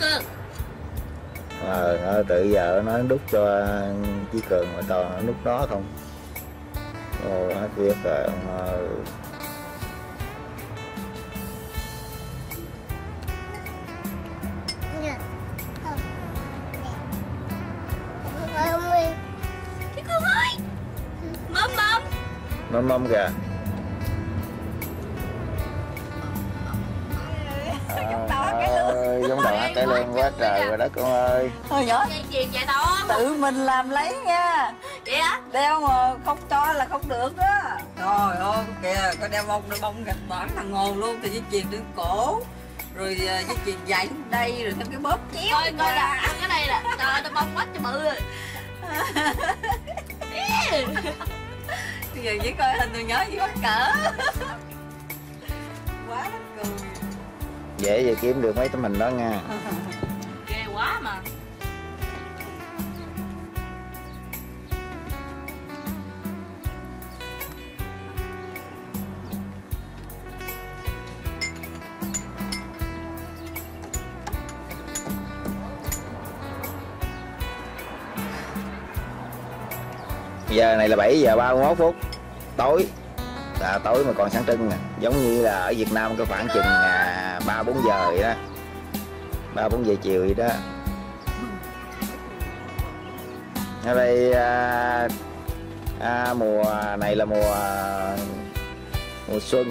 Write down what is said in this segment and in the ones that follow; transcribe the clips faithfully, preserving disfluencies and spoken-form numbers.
Cường. Ờ, nó tự giờ nó đút cho Chí Cường mà toàn nó đút đó không. Ồ, hết việc rồi. Ờ. Chí Cường ơi. Mâm mâm. Mâm mâm kìa. Giống đầu hát cải lương. Giống đầu hát cải lương quá trời rồi đó con ơi. Thôi nhỏ Dây chuyền vậy đó. tự mình làm lấy nha. Vậy hả? Đeo mà không cho là không được đó. Trời ơi kìa, có đeo bông đeo bông gạch toán thằng ngồn luôn. Thì dây chuyền trên cổ, rồi dây chuyền dài xuống đây, rồi thêm cái bóp chéo. Coi coi là cái này là trời, nó bông quá cho bự rồi. Bây giờ chỉ coi hình tôi nhớ chỉ có cỡ. Quá mắc cười. Dễ vậy kiếm được mấy tấm hình đó nha. Ghê quá mà. Giờ này là bảy giờ ba mươi mốt phút tối, là tối mà còn sáng trưng nè, giống như là ở Việt Nam có khoảng chừng ba bốn giờ vậy đó, ba bốn giờ chiều vậy đó. Ở đây à, à, mùa này là mùa mùa xuân,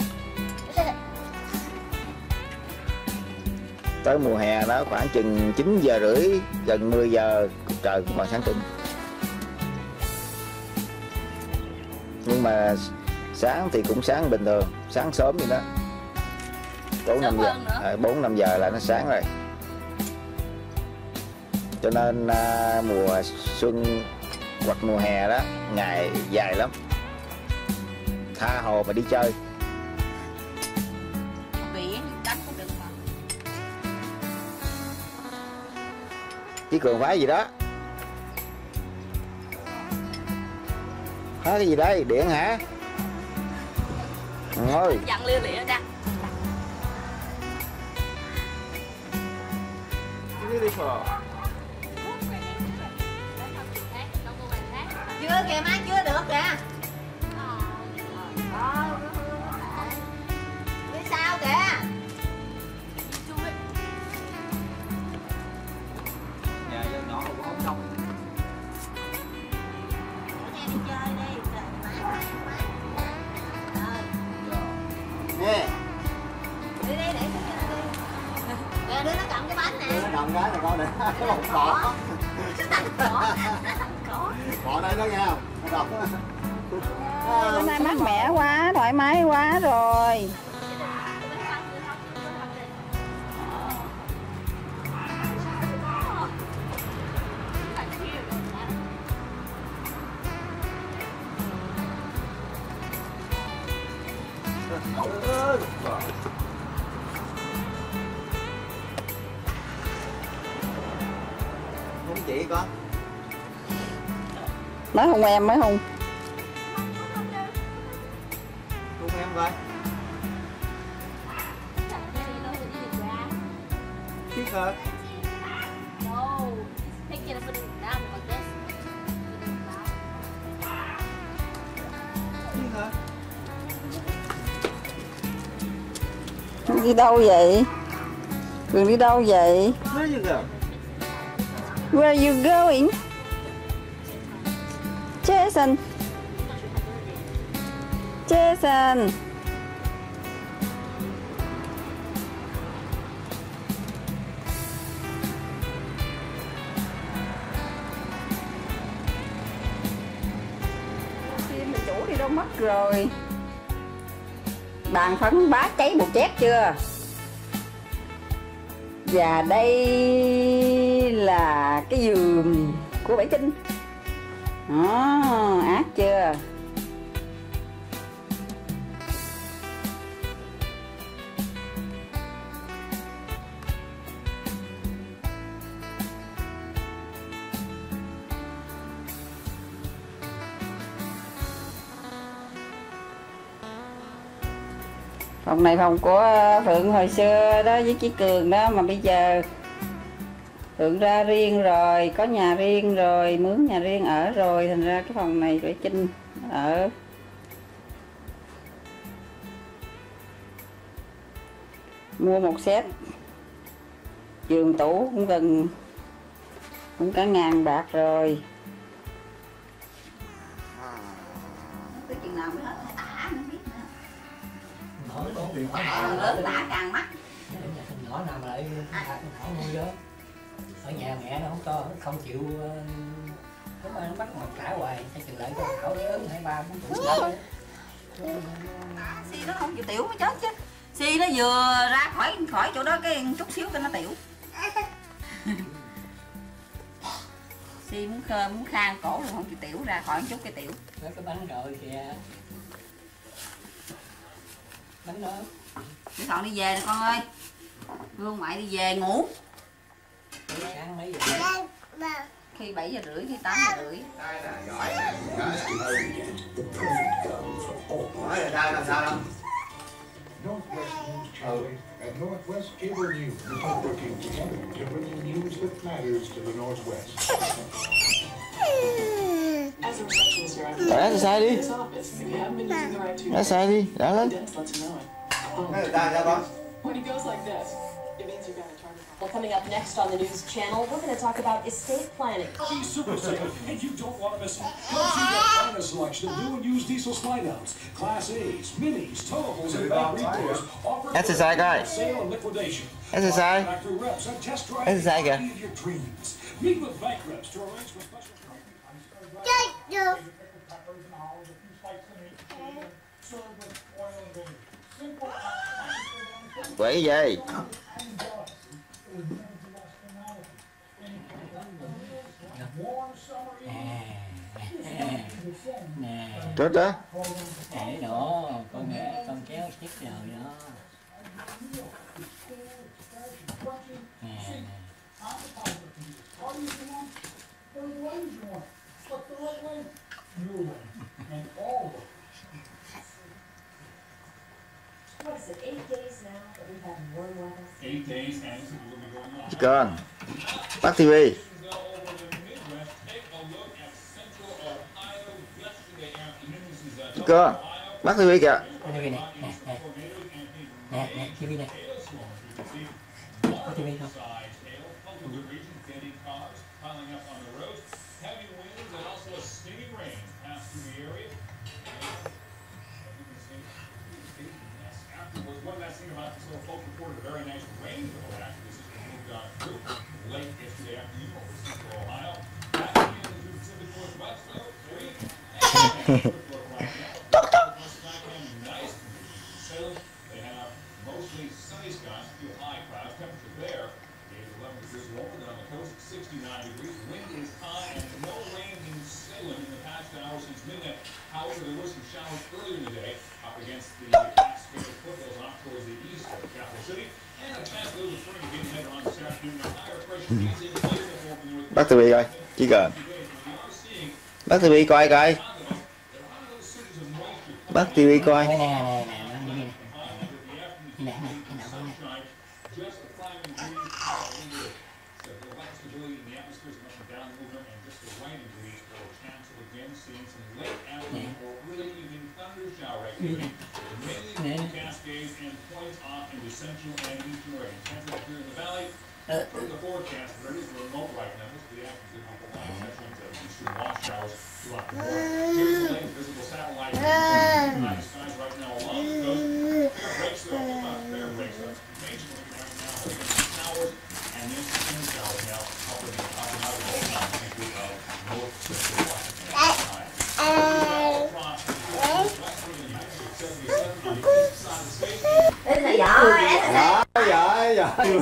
tới mùa hè đó khoảng chừng chín giờ rưỡi gần mười giờ trời cũng còn sáng trưng. Nhưng mà sáng thì cũng sáng bình thường, sáng sớm vậy đó, bốn năm giờ, bốn năm giờ là nó sáng rồi. Cho nên à, mùa xuân hoặc mùa hè đó ngày dài lắm, tha hồ mà đi chơi. Biển đánh cũng được mà. Chí Cường phái gì đó? Hả, cái gì đây? Điện hả? Ôi. Dặn lia lịa ra. Chưa kìa má, chưa được kìa. Phía sau kìa. Nhà dân nhỏ cũng không đông. Đi chơi đi. Nè. Đi đi để kìa, đứa nó cầm cái bánh nè. Nó cầm cái là con này nó một cỏ. Cỏ đây đó nghe không? Nó đọc. Bữa nay mát mẻ quá, thoải mái quá rồi. Không chị con. Nói hôn em mới hôn. Hôn em coi. Kiss her. No, pick it up and down like this. Kiss her. Đi đâu vậy? Cường đi đâu vậy? Where you go? Where are you going? Jason. Jason. Chim mình chủ đi đâu mất rồi? Bàn phấn bá cháy bột chét chưa? Và đây là cái giường của Bảy Trinh. Đó, ác chưa? Phòng này phòng của Phượng hồi xưa đó với Chí Cường đó, mà bây giờ Tượng ra riêng rồi, có nhà riêng rồi, mướn nhà riêng ở rồi, thành ra cái phòng này để Trinh ở. Mua một set giường tủ cũng gần cũng cả ngàn bạc rồi. Tới chừng nào mới hết tả nó biết nữa. Nói có điện thoại Càng lớn tả càng mắc. nhỏ nằm lại thảo nuôi đó. Ở nhà mẹ nó không cho, không chịu, nó bắt mà cãi hoài, sẽ chừng lại cho thảo lớn hai ba bốn tuổi. Si nó không chịu tiểu mới chết chứ. Si nó vừa ra khỏi khỏi chỗ đó cái chút xíu cái nó tiểu. Si muốn khơ muốn khang cổ rồi không chịu tiểu, ra khỏi chút cái tiểu. Lấy cái bánh rồi kìa. Bánh đó. Chị Thọn đi về nè con ơi. Hương ngoại đi về ngủ. Sáng mấy giờ? Khi bảy giờ rưỡi, khi tám giờ rưỡi. Giỏi rồi sao làm sao đâu. Northwest News Channel and Northwest Cable News are working together to bring you news that matters to the Northwest. Đã sai đi. Đã sai đi, đã lên. Well, coming up next on the news channel, we're going to talk about estate planning. Be super safe, and you don't want to miss it. Come see the finest selection of new and used diesel slide outs, Class A's, Minis, towables, and bank repairs offered Exercise guy. sale and liquidation. Exercise. Factory reps and test drive Exercise kìa. of your dreams. Meet with bank reps to arrange for special. Quậy gì? Nè. Chết đó. Để đó, con con kéo chiếc rồi đó. Nè. What is it, eight days now that we've had warm weather? Eight days, and this will be going on. Chứ con. Bắt tivi. Chứ con. Bắt tivi kìa. Có tivi này, nè, nè. Nè, nè, tivi này. Có tivi không? One last thing about this little folks reported a very nice rainbow. Actually, this is moved on through late yesterday afternoon over central Ohio. Back in the Pacific Northwest, though, three. Nice sailing. They have mostly sunny skies, a few high clouds. Temperature there is eleven degrees warmer than on the coast, sixty-nine degrees. Wind is high and no rain in Salem in the past hour since midnight. However, there were some showers earlier in the day up against the Catskills foothills off towards the east of the capital city. And a chance to lose spring again later on this afternoon. Now, higher pressure is in place for the north. Bắt tivi coi. Chỉ cần. Bắt tivi coi coi. Bắt tivi coi. Nè, nè, nè, nè, nè, nè. Nè, nè, nè, nè. Cascades and points off into central and eastern rain. Temperature in the valley. From the forecast, there is remote right now. Most of the actions in the line central into eastern wash showers throughout the north. Here's the latest visible satellite. Night skies right now along the coast. Fair breaks though. Uh, fair breaks though. Major right now. Showers and then some showers now up in the up and out of the whole magnitude of north central Washington. Đây là giỏi, Giỏi, giỏi, giỏi.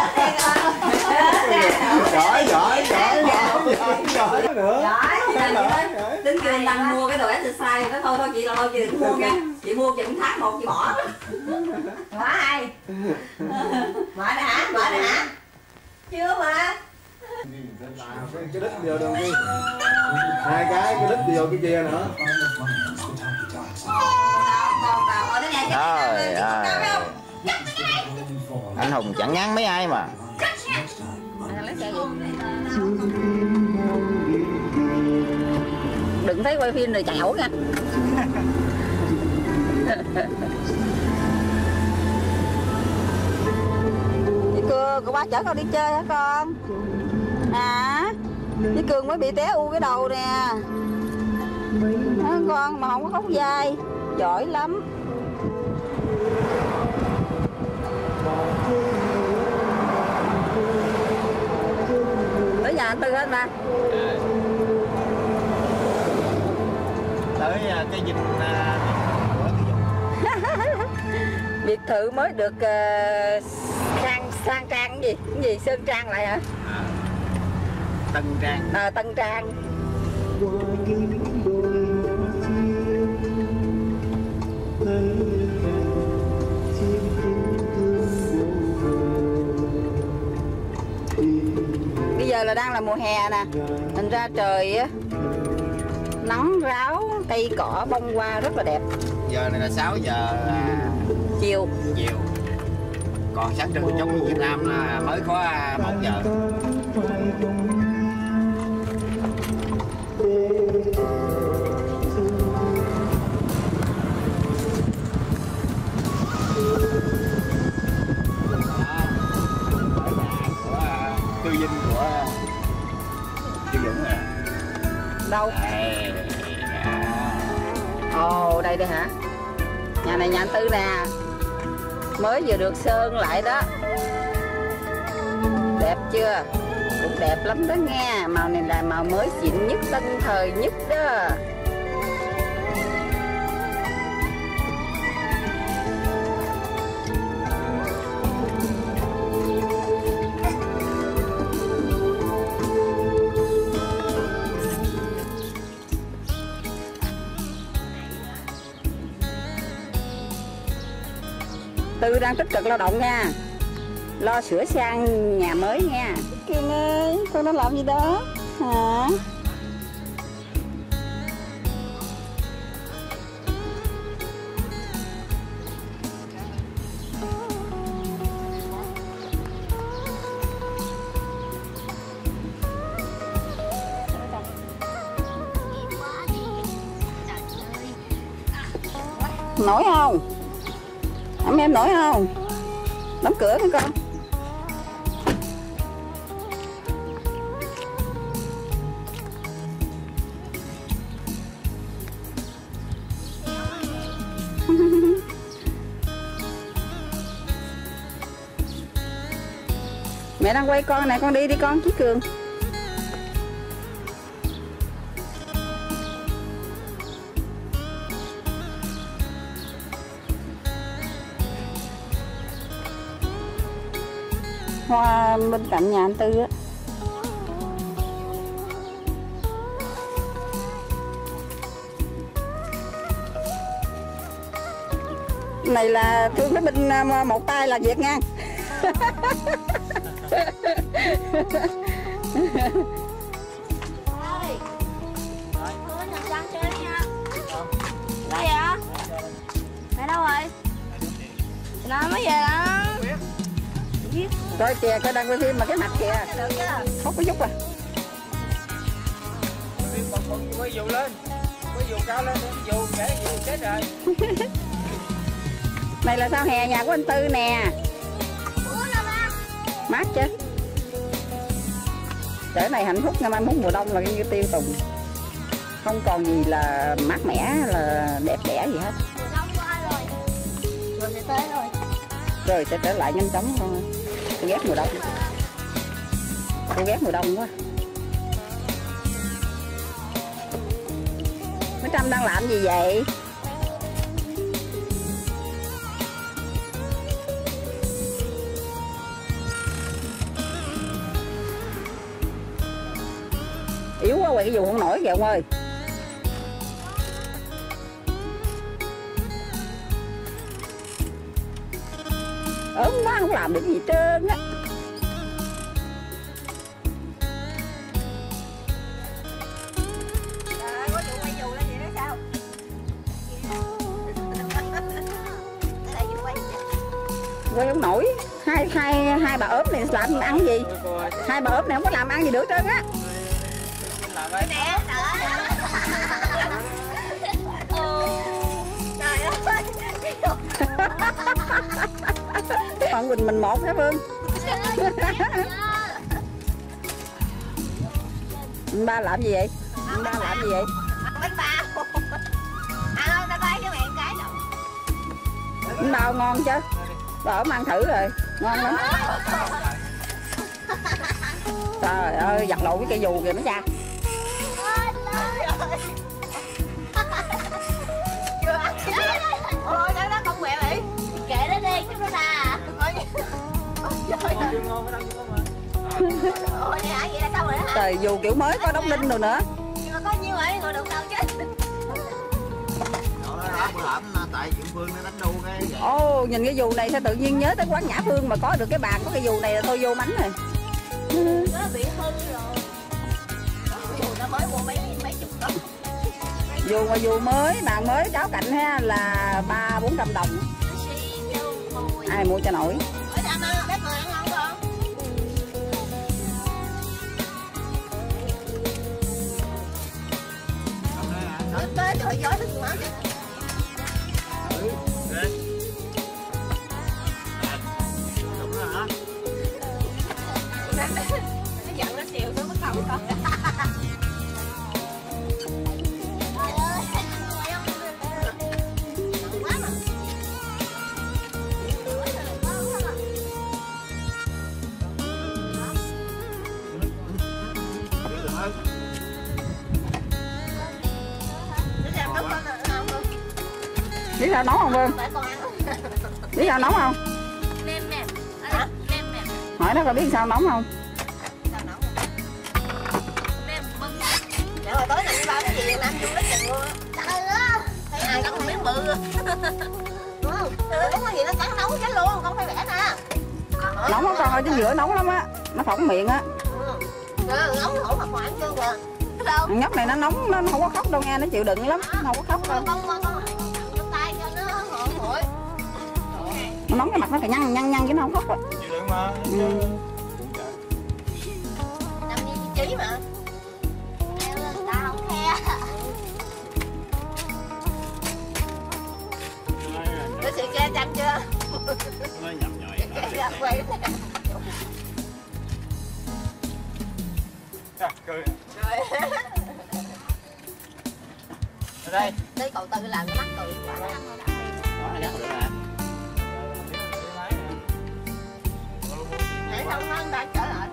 Giỏi, giỏi, giỏi, giỏi, giỏi nữa. giỏi. Tính kêu anh Đăng mua cái đồ exercise nó thôi thôi chị lo chị đừng mua nha. Chị mua chị cũng tháng một chị bỏ. Bỏ ai? Bỏ nè hả? Bỏ nè hả? Chưa mà. Cái đít vô đâu đi. Hai cái, cái đít vô cái kia nữa. Trời ơi. Anh Hùng chẳng nhắn mấy ai mà. Lấy xe gừng Đừng thấy quay phim rồi chạy ẩu nha. Chị Cương, cô ba chở con đi chơi hả con? À, chị Cương mới bị té u cái đầu nè. Đó, con mà không có khóc dai, giỏi lắm. Tới nhà anh Tư hết ba. Tới cái dinh biệt thự mới được uh, sang sang trang cái gì cái gì sơn trang lại hả? À, Tân Trang. À, Tân Trang. Bây giờ là đang là mùa hè nè, thành ra trời á nắng ráo, cây cỏ bông hoa rất là đẹp. Giờ này là sáu giờ chiều. Chiều. Còn sáng trưa trong Việt Nam là mới có một giờ. Cư dinh của Chị Dũng nè. Đâu? Ồ, oh, đây đây hả? Nhà này nhà anh Tư nè. Mới vừa được sơn lại đó. Đẹp chưa? Cũng đẹp lắm đó nghe. Màu này là màu mới xịn nhất, tân thời nhất đó. Tư đang tích cực lao động nha, lo sửa sang nhà mới nha. Kiên ơi, con đang làm gì đó hả? Nổi không? Ấm em nổi không? Đóng cửa hả con? Mẹ đang quay con này, con đi đi con Chí Cường. Hoa bên cạnh nhà anh Tư á. Này là thương cái bên một tay là việc nha. Đây hả? Mẹ đâu rồi? Nó mới về đó. Coi kìa, coi đang quay phim mà cái mặt kìa. Không có giúp à. Quay dù lên, quay dù cao lên, dù để dù chết rồi. Này là sao hè nhà của anh Tư nè. Mát chứ. Chỗ này hạnh phúc ngày mai muốn mùa đông là như tiêu tùng. Không còn gì là mát mẻ là đẹp đẽ gì hết. Mùa đông qua rồi. Rồi sẽ tới rồi. Rồi sẽ trở lại nhanh chóng thôi. Tôi ghét mùa đông. Tôi ghét mùa đông quá. Mấy Trâm đang làm gì vậy? Yếu quá quay cái dù không nổi kìa ông ơi. Ốm quá không làm được gì trơn á. Có vụ quay dù lên vậy đó sao? Quay không nổi. Hai hai hai bà ốm này làm ăn gì? Hai bà ốm này không có làm ăn gì được trơn á. Nè, Còn Quỳnh mình một hả Phương? Anh ba làm gì vậy? Anh ba làm gì vậy? Bánh bao. Ăn ơi, tao lấy cho mẹ một cái đâu. Bánh bao ngon chứ. Bà mang thử rồi, ngon lắm. Trời ơi, giặt lộn cái cây dù kìa mấy cha. Ôi, đó đó con mẹ vậy. Kệ nó đi, chứ nó là. Ôi, hả? Vậy là sao rồi hả? Trời, dù kiểu mới có đóng đinh rồi nữa. Nhưng mà có nhiêu vậy, ngồi đụng đầu chứ. Tại chuyện Phương nó đánh đu cái vậy. Ồ, nhìn cái dù này sao tự nhiên nhớ tới quán Nhã Phương mà có được cái bàn có cái dù này là tôi vô mánh rồi. Nó bị hư rồi. Dù nó mới mua mấy mấy chục đồng. Dù mà dù mới, bàn mới cháu cạnh ha là ba bốn trăm đồng. Ai mua cho nổi. Ở Đam ơi, bếp người ăn ngon không? Tới tới trời gió thức mà. Nó giận nó xìu xuống mất không con. Biết sao nấu không Vương? Biết sao nấu không? Nem nè. Hả? Nem nè. Hỏi nó có biết sao nấu không? Sao nấu? Nem bưng. Để hồi tối này đi bao cái gì Nam du lịch chừng luôn. Trời ơi. Thấy ai cắn miếng bự. Đúng không? Đúng cái gì nó cắn nấu chết luôn, không phải vẽ nè. Nóng á con ơi, chứ giữa nóng lắm á. Nó phỏng miệng á. Ừ, nóng hổ mà khoảng chưa kìa. Thằng nhóc này nó nóng, nó không có khóc đâu nghe, nó chịu đựng lắm, nó không có khóc đâu. Con con con tay cho nó hổ hổi. Nó nóng cái mặt nó phải nhăn nhăn nhăn chứ nó không khóc rồi. Chịu đựng mà. Ừ. Nằm như trí mà. Tao không khe. Cái sự khe chăm chưa? Nó nhầm nhỏi. Khe quay. Cười. Rồi. Ở đây. Tới cậu Tư làm cái mắt cười quá. Đó là được rồi. Để xong nó đang trở lại.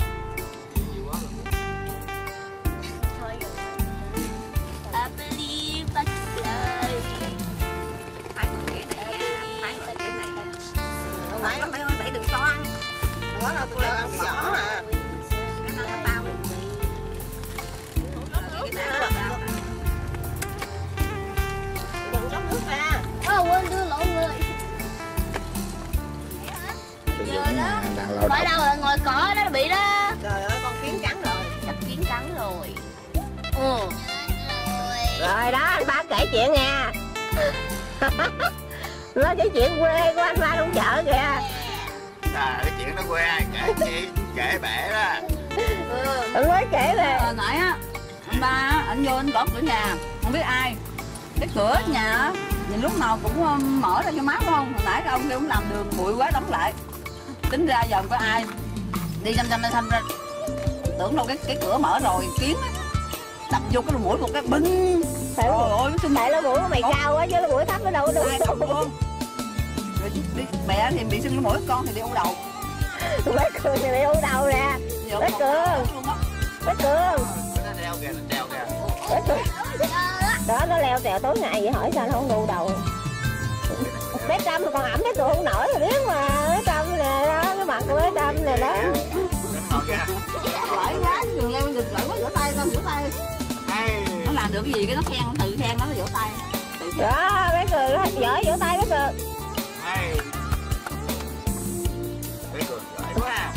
Thôi rồi. I believe I can fly. Hai con cái này, hai con cái này. Không phải nó mấy ơi, bảy đừng cho ăn. Đó là tôi ăn cái vỏ mà. Nó là bao rồi. Đừng rót nước ra. Ơ quên đưa lộn người. Giờ đó. Ở đâu rồi, ngồi cỏ đó bị đó. Trời ơi, con kiến cắn rồi. Chắc kiến cắn rồi. Ừ. Rồi đó, anh ba kể chuyện nha. Nói cái chuyện quê của anh ba trong chợ kìa. À, cái chuyện nó quê ai kể chi? Kể bể đó. Ừ. Anh mới kể nè. Hồi nãy á, anh ba á, anh vô anh gõ cửa nhà, không biết ai. Cái cửa nhà á, nhìn lúc nào cũng mở ra cái mát đúng không? Hồi nãy cái ông kia cũng làm đường bụi quá đóng lại. Tính ra giờ không có ai. Đi chăm chăm chăm ra. Tưởng đâu cái cái cửa mở rồi, kiến á. Đập vô cái mũi một cái binh. Tại ôi tại lỗ mũi của mày cao quá chứ lỗ mũi thấp ở đâu đâu. Ai không luôn. Rồi đi, mẹ thì bị sưng cái mũi, con thì đi u đầu. Bé Cường thì bị u đầu nè. Bé Cường. Bé Cường. Nó đeo kìa, nó đeo kìa. Bé Cường. Đó nó leo trèo tối ngày vậy hỏi sao nó không u đầu. Bé Trâm còn ẩm bé Cường không nổi rồi biết mà. Bé Trâm nè đó, cái mặt của bé Trâm nè đó. Lợi quá, đường leo được lợi quá, vỗ tay con, vỗ tay. Nó làm được cái gì cái nó khen, tự khen nó, nó vỗ tay. Đó, bé Cường nó giỏi vỗ tay bé Cường. Bé Cường giỏi quá.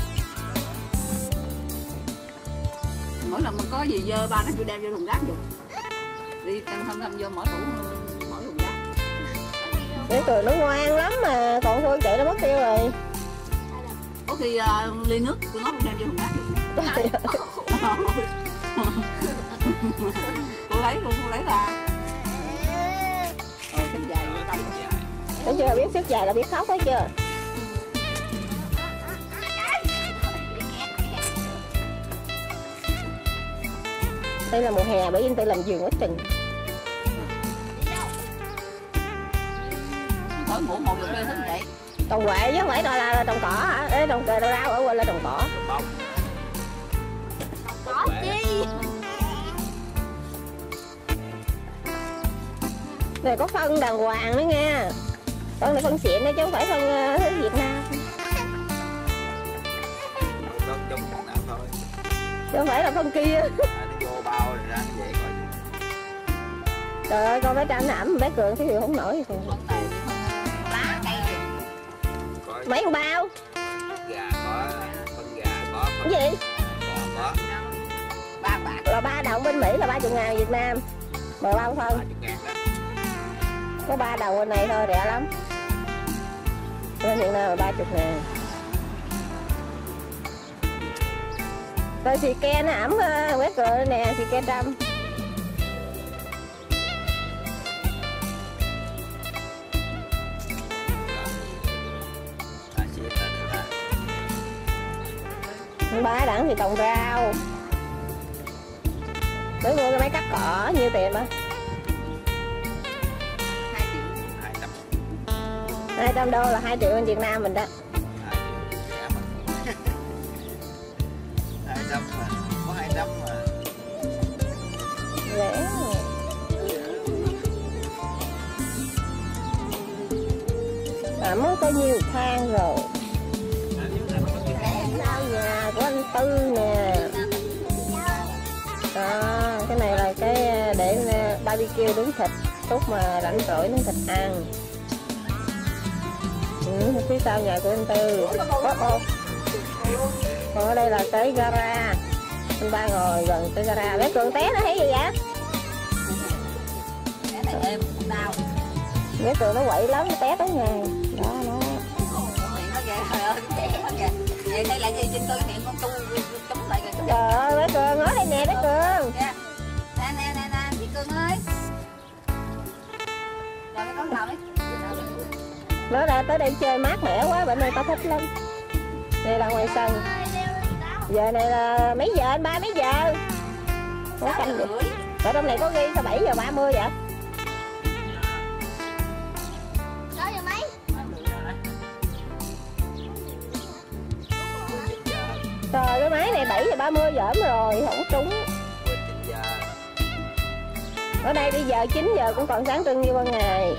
Mỗi lần mà có gì dơ ba nó chưa đem vô thùng rác được. Đi thăm thăm thăm vô mở tủ, mở thùng rác. Bé Cường nó ngoan lắm mà, còn Phương chạy nó mất tiêu rồi. Có khi uh, ly nước của nó không đem vô thùng rác được. Cô lấy luôn, cô lấy ra. Ờ, cái dài vô tâm. Thấy chưa, biết sức dài là biết khóc thấy chưa. Đây là mùa hè bởi vì tôi làm vườn quá chừng. Mỗi ngủ một giờ đêm thức dậy. Trồng quậy chứ không phải là, là trồng cỏ hả? Ê, trồng cờ rau ở quên là trồng cỏ. Có chi. Này có phân đàng hoàng nữa nha. Phân này phân xịn đó chứ không phải phân uh, Việt Nam. Chứ không phải là phân kia. Trời ơi, con bé Tranh ẩm bé Cường cái điều không nổi gì. Lá cây Mấy con bao? Gà có, phân gà có, Cái gì? bò có. ba bạc. Là ba đồng bên Mỹ là ba mươi ngàn Việt Nam. Mà bao phân? Có ba đồng bên này thôi, rẻ lắm. Bên Việt Nam là ba mươi ngàn. Rồi xì ke nó ẩm quét cửa nè, xì ke trăm. Ba đẳng thì trồng rau. Mới mua cái máy cắt cỏ nhiêu tiền đó? hai trăm đô là hai triệu bên Việt Nam mình đó. hai trăm mà, có hai trăm mà. Rẻ. À, mới có nhiều than rồi. Rau nhà của anh Tư nè. Đó, cái này là cái để barbecue nướng thịt lúc mà rảnh rỗi nướng thịt ăn. Ừ, phía sau nhà của anh Tư. Ô, ô. Còn ở đây là cái gara. Anh ba ngồi gần cái gara. Bé Cường té nó thấy gì vậy? Cái này em cũng đau. Bé Cường nó quậy lắm, nó té tới nhà. Đó, đó. Miệng nó kìa, trời ơi, té nó kìa. Vậy đây là gì trên tôi miệng con tu chống lại rồi. Trời ơi, bé Cường nói đây nè, bé Cường. Nè, nè, nè, nè, chị Cường ơi. Rồi cái con nào đấy. Nó ra tới đây chơi mát mẻ quá, bên đây tao thích lắm. Đây là ngoài sân. Giờ này là mấy giờ anh ba, mấy giờ? Có canh gì? Ở trong này có ghi sao bảy giờ ba mươi vậy? sáu giờ mấy? Trời, cái máy này bảy giờ ba mươi giỡn rồi, không trúng. Ở đây bây giờ chín giờ cũng còn sáng trưng như ban ngày.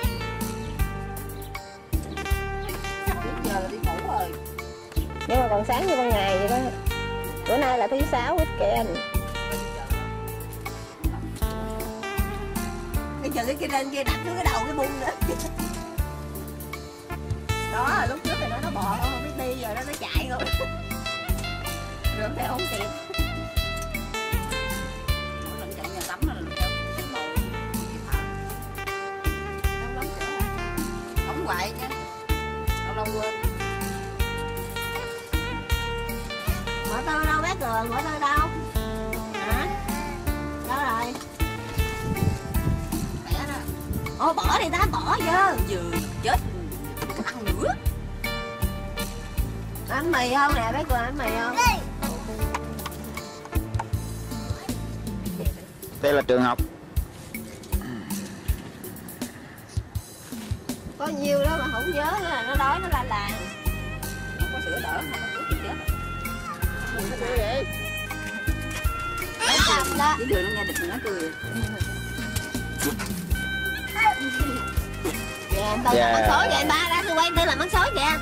Giờ là đi ngủ rồi. Nhưng mà còn sáng như ban ngày vậy đó. Bữa nay là thứ sáu weekend. Bây giờ cái kia lên kia đặt cái đầu cái bung nữa. Đó, lúc trước thì nó nó bò không biết đi, giờ nó nó chạy rồi. Rồi theo không kịp. Mỗi lần chạy nhà tắm là theo cái màu gì thở. Nóng lắm chỗ này. Không hoài chứ. Lâu lâu quên. Bỏ tôi đâu bé Cường, bỏ tôi đâu? Hả? Đâu rồi? Mẹ đó. Ôi bỏ đi ta, bỏ vô. Vừa chết ăn nữa. Ăn mì không nè, bé Cường ăn mì không? Đây là trường học. Có nhiêu đó mà không nhớ là nó đói nó la làng. Không có sữa đỡ, không có sữa thì chết. Cái gì vậy? Nó làm đó. Chỉ cười nó nghe địch nó cười. Dạ, Tư làm bắn sói vậy ba ra tôi quay Tư làm bắn sói kìa.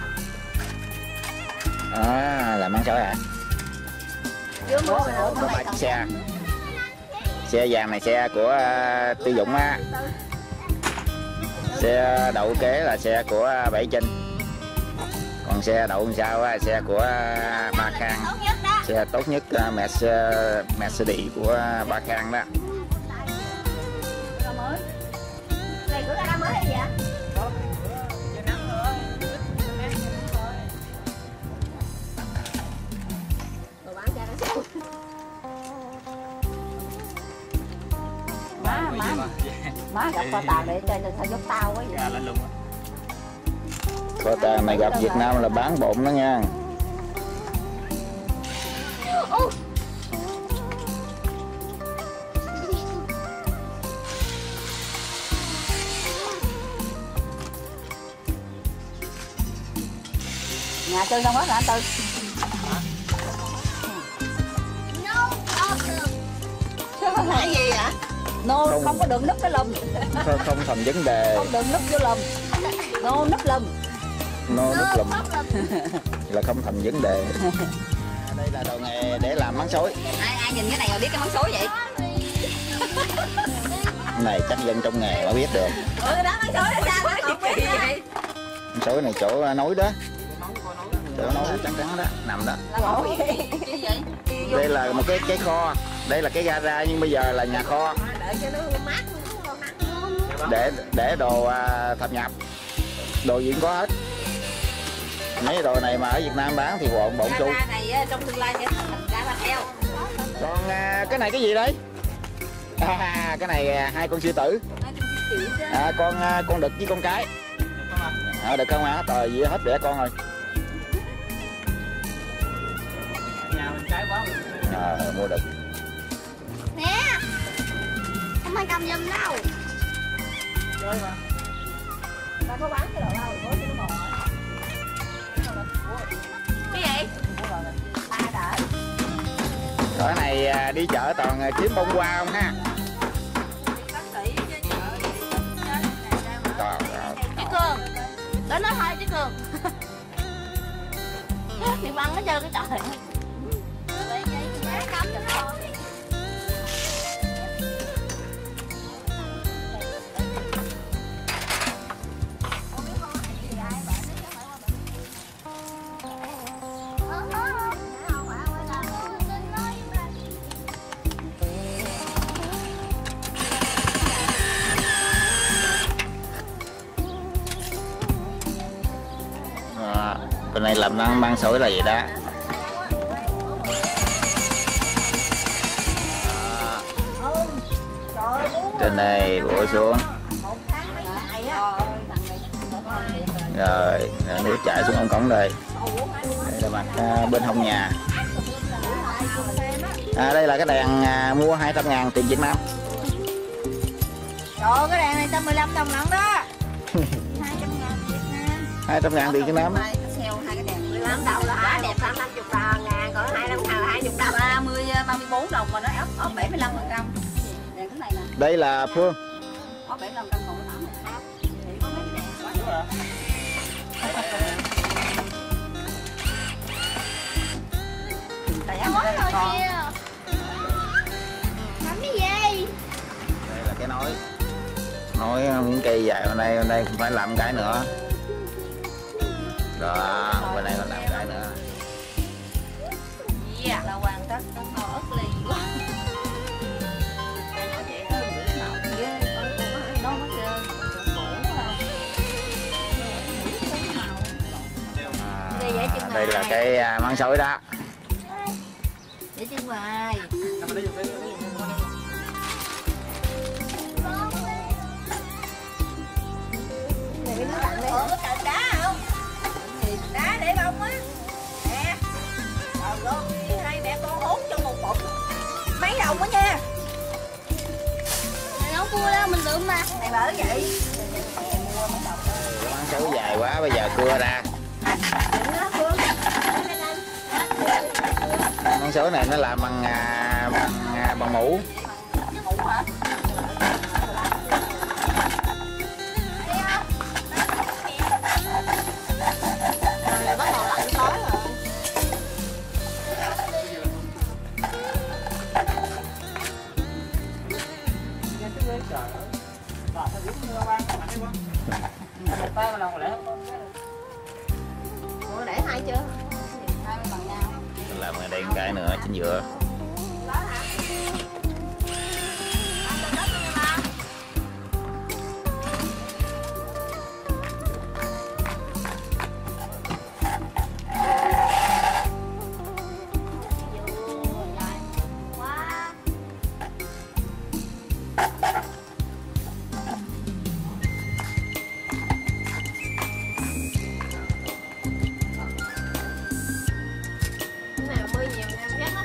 À, làm ăn sói hả? Chưa mua Có, có ba chiếc xe. Xe vàng này xe của uh, Tư Dũng á. Xe đậu kế là xe của Bảy Trinh. Còn xe đậu làm sao á, xe của uh, Ba Khang. Xe tốt nhất uh, Mercedes của uh, Ba Khang đó. Này cửa ra mới hay gì vậy? Rồi bán ra nó sao? Má, má, má gặp qua tàu để cho sao giúp tao quá vậy. Lên luôn á. Kho tàng này gặp Việt Nam là bán bộn đó nha. Nhà Tư không có hả Tư? Cái gì vậy? No, Không. không có được núp cái lùm. Không, không thành vấn đề. Không được núp vô lùm. No, núp lùm. Nó núp lùm là không thành vấn đề. Đây là đồ nghề để làm mắm xối. Ai ai nhìn cái này mà biết cái món xối vậy? Cái này chắc dân trong nghề mới biết được. Ừ, đó món xối là sao? Nó không biết vậy. Mắm xối này chỗ nối đó. Chỗ nối trắng trắng đó, nằm đó. Đây là một cái cái kho. Đây là cái gara nhưng bây giờ là nhà kho. Để để đồ à, thập nhập. Đồ gì cũng có hết. Mấy đồ này mà ở Việt Nam bán thì bộn bộn chu. Gara này trong tương lai sẽ thành gara theo. Còn à, cái này cái gì đấy? À, cái này à, hai con sư tử. À, con à, con đực với con cái. À, đực không hả? Trời gì hết đẻ con rồi. Nhà mình trái quá. À, mua đực. Nè, không ai cầm giùm đâu. Chơi mà. Ta có bán cái đồ đâu, có cái đồ. Cái gì? Ba đợi. Cái này à, đi chợ toàn à, kiếm bông hoa không ha? Toàn, à, Chị Cường, đó nói thôi chị Cường. Thì băng nó chơi cái trời. Lấy giấy giá cắm cho nó. à, cái này làm ăn mang sỏi là vậy đó. Trên này bổ xuống rồi nước chảy xuống ống cống đây. Đây là mặt à, bên hông nhà. À, đây là cái đèn à, mua hai trăm ngàn tiền Việt Nam. Trời ơi, cái đèn này một trăm mười lăm đồng lận đó. hai trăm ngàn Việt Nam. hai trăm ngàn tiền Việt Nam. Xeo hai cái đèn mười lăm đồng là quá đẹp lắm, năm mươi ngàn, còn hai trăm ngàn là hai mươi đồng. ba mươi, ba mươi bốn đồng mà nó ấp ấp bảy mươi lăm phần trăm. Đèn cái này nè, Đây là Phương. có bảy mươi lăm phần trăm còn tám mươi sáu. Thì có mấy cái đèn quá nữa. Nói rồi kìa. Làm cái gì? Đây là cái nối. Nối miếng cây dài bên đây, bên đây cũng phải làm cái nữa. Đó, bên đây còn làm cái nữa. Yeah, là hoàn tất. Nó ớt lì quá. À, đây là cái à, măng xối đó. Để trên ngoài. Ủa, có cần đá không? Đá để bông á. Nè. Trời ơi, hai mẹ con hốt trong một bụng. Mấy đồng á nha. Mày không mua đâu, mình lượm mà. Mày bởi vậy. Măng xối dài quá bây giờ cưa ra. Măng xối này nó làm bằng à, bằng, à, bằng mũ. Ủa, để hai chưa? Làm ở đây một cái nữa chính giữa.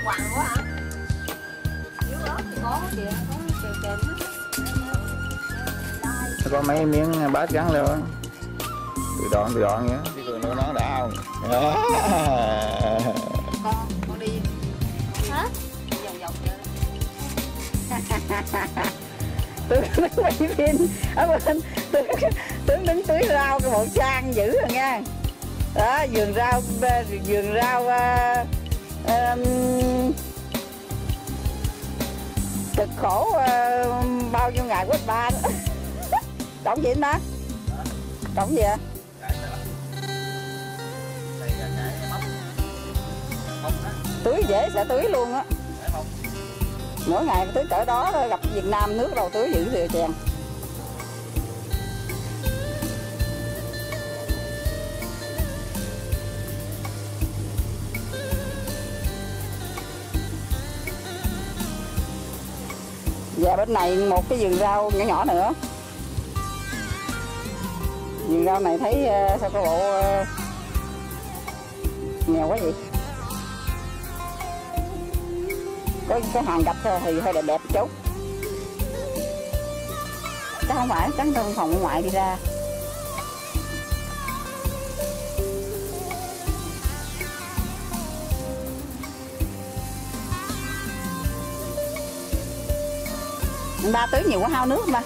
quằn quá hả? Yếu ớt thì có kìa, có kèm kèm á. Nó có mấy miếng bát gắn lên á, từ đoạn từ đoạn vậy. Cái cường nó nó đã không? Con, con đi. Hả? Vòng vòng vậy. Tướng đứng quay phim ở bên, tướng, tướng đứng tưới rau cái bộ trang dữ rồi nha. Đó, vườn rau, vườn rau uh, um, cực khổ uh, bao nhiêu ngày của ba đó. Trồng gì anh ba? Trồng gì ạ? Tưới dễ sẽ tưới luôn á. Mỗi ngày tưới cỡ đó gặp Việt Nam nước đâu tưới dữ rồi chèn. Và bên này một cái vườn rau nhỏ nhỏ nữa. Vườn rau này thấy uh, sao có bộ uh, nghèo quá vậy. Có cái hàng gạch thôi thì hơi đẹp đẹp chút. Chắc không phải, chắc trong phòng ngoại đi ra. Ba tưới nhiều quá hao nước ba.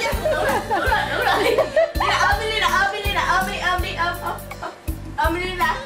Ôm đi, ôm đi, ôm đi, ôm đi, ôm đi, ôm đi, ôm đi, ôm đi ra.